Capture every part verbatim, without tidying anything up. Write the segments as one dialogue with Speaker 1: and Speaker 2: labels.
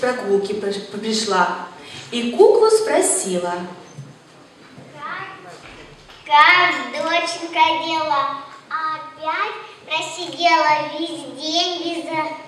Speaker 1: прогулки пришла и куклу спросила.
Speaker 2: Как доченька дела? Опять просидела весь день без...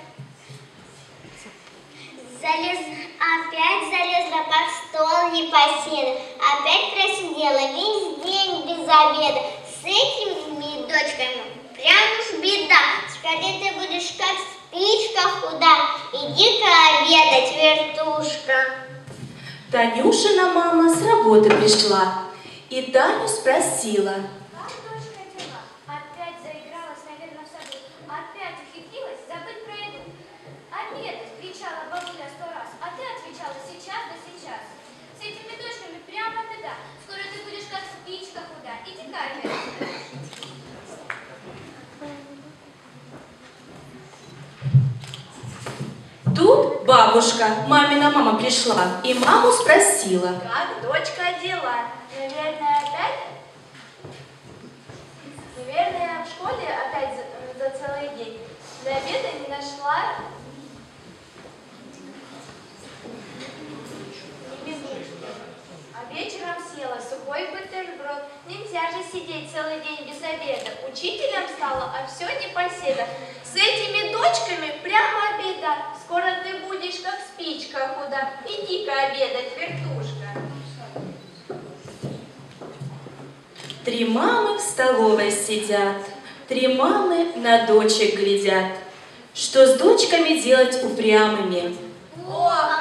Speaker 2: Залез... Опять залезла под стол непоседа. Опять просидела весь день без обеда. С этими дочками прям уж беда. Скорее ты будешь как спичка худа. Иди-ка обедать, вертушка.
Speaker 1: Танюшина мама с работы пришла и Таню спросила.
Speaker 3: Как дочка дела? Опять заигралась, наверное, в саду. Опять ухитрилась забыть про еду. Обедать, кричала бабуля сто раз, а ты отвечала сейчас да сейчас. С этими дочками прямо беда. Скоро ты будешь как спичка худа. Иди-ка опять.
Speaker 1: Тут бабушка, мамина мама пришла и маму спросила.
Speaker 4: Как дочка дела? Наверное, опять? Наверное, в школе опять за, за целый день. До обеда не нашла. Не без ужина. А вечером съела сухой бутерброд. Нельзя же сидеть целый день без обеда. Учителем стала, а все непоседа. С этими дочками прямо беда. Скоро ты будешь как спичка худа. Иди-ка обедать, вертушка.
Speaker 1: Три мамы в столовой сидят, три мамы на дочек глядят. Что с дочками делать упрямыми?
Speaker 4: Ох,